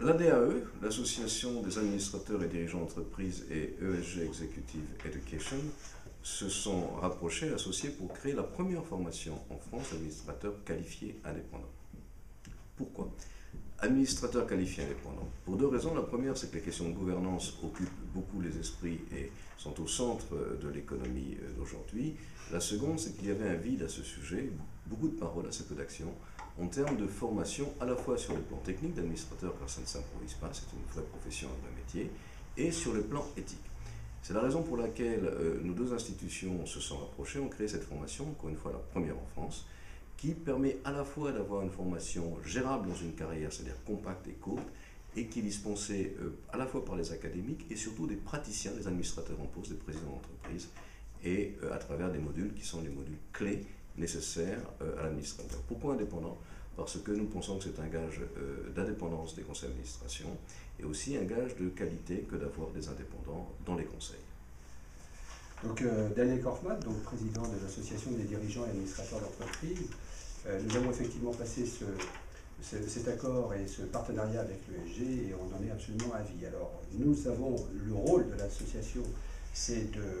L'ADAE, l'Association des administrateurs et dirigeants d'entreprise, et ESG Executive Education se sont rapprochés, associés pour créer la première formation en France d'administrateurs qualifiés indépendants. Pourquoi? Administrateurs qualifiés indépendants. Pour deux raisons. La première, c'est que les questions de gouvernance occupent beaucoup les esprits et sont au centre de l'économie d'aujourd'hui. La seconde, c'est qu'il y avait un vide à ce sujet, beaucoup de paroles, assez peu d'actions, en termes de formation à la fois sur le plan technique d'administrateur, car ça ne s'improvise pas, c'est une vraie profession, un vrai métier, et sur le plan éthique. C'est la raison pour laquelle nos deux institutions se sont rapprochées, ont créé cette formation, encore une fois la première en France, qui permet à la fois d'avoir une formation gérable dans une carrière, c'est-à-dire compacte et courte, et qui est dispensée à la fois par les académiques et surtout des praticiens, des administrateurs en poste, des présidents d'entreprise, et à travers des modules qui sont les modules clés nécessaires à l'administrateur. Pourquoi indépendant? Parce que nous pensons que c'est un gage d'indépendance des conseils d'administration et aussi un gage de qualité que d'avoir des indépendants dans les conseils. Donc Daniel Korfmann, donc président de l'Association des dirigeants et administrateurs d'entreprise, nous avons effectivement passé cet accord et ce partenariat avec l'ESG et on en est absolument ravis. Alors nous savons le rôle de l'association, c'est de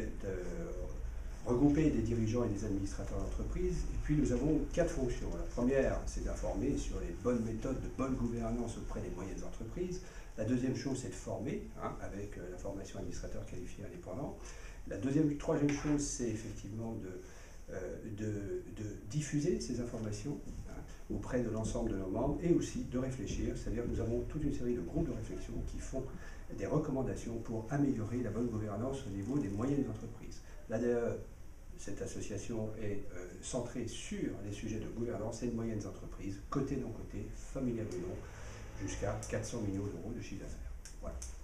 regrouper des dirigeants et des administrateurs d'entreprise. Et puis nous avons 4 fonctions. La première, c'est d'informer sur les bonnes méthodes de bonne gouvernance auprès des moyennes entreprises. La deuxième chose, c'est de former, avec la formation administrateur qualifié indépendant. La troisième chose, c'est effectivement de diffuser ces informations auprès de l'ensemble de nos membres et aussi de réfléchir, c'est-à-dire que nous avons toute une série de groupes de réflexion qui font des recommandations pour améliorer la bonne gouvernance au niveau des moyennes entreprises. L'ADAE, cette association est centrée sur les sujets de gouvernance et de moyennes entreprises, côté non côté, familial ou non, jusqu'à 400 millions d'euros de chiffre d'affaires. Voilà.